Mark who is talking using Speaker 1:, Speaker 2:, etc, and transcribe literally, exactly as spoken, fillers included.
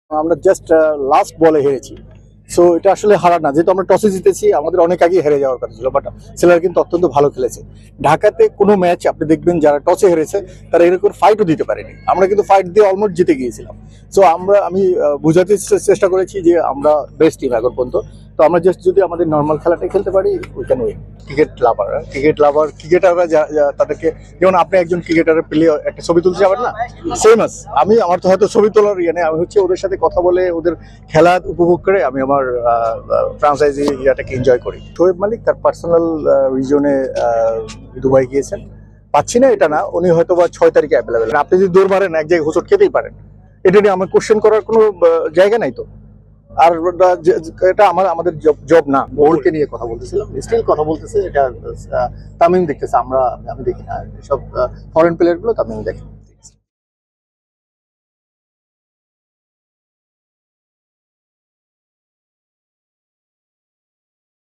Speaker 1: আমরা just last বলে হেরেছি। সো এটা আসলে হারা না, যেহেতু আমরা টসে জিতেছি, আমাদের অনেক আগেই হেরে যাওয়ার কথা ছিল, বাট সেলার কিন্তু অত্যন্ত ভালো খেলেছে। ঢাকাতে কোনো ম্যাচ আপনি দেখবেন যারা টসে হেরেছে তারা এরকম ফাইটও দিতে পারেনি, আমরা কিন্তু ফাইট দিয়ে অলমোস্ট জিতে গিয়েছিলাম। সো আমরা আমি বোঝাতে চেষ্টা করেছি যে আমরা বেস্ট টিম এখন পর্যন্ত। তো আমরা জাস্ট যদি আমাদের নর্মাল খেলাটাই খেলতে পারি, we can win. Cricket lover cricket lover ক্রিকেটাররা তাদেরকে, যেমন আপনি একজন ক্রিকেটারের প্লে একটা ছবি তুলতে যাবেন না, সেম আস আমি, আমার তো হয়তো ছবি তোলার ইয়ে নেই, আমি হচ্ছে ওদের সাথে কথা বলে ওদের খেলা উপভোগ করে আমি আমার ফ্রাঞ্চাইজি ইয়াটাকে এনজয় করি। শোয়েব মালিক তার পার্সোনাল রিজনে দুবাই গিয়েছেন, পাচ্ছি না এটা না, উনি হয়তো বা ছয় তারিখে অ্যাভেলেবেল। আপনি যদি দৌড় মারেন এক জায়গায় হোঁচট খেতেই পারেন, এটা নিয়ে আমার কোশ্চেন করার কোনো জায়গা নাই তো। আর এটা আমার আমাদের জব না। বোর্ডকে নিয়ে কথা বলতেছিলাম, স্টিল কথা বলতেছে, এটা তামিম দেখতেছে, আমরা আমি দেখি না, সব ফরেন প্লেয়ার গুলো তামিম দেখে।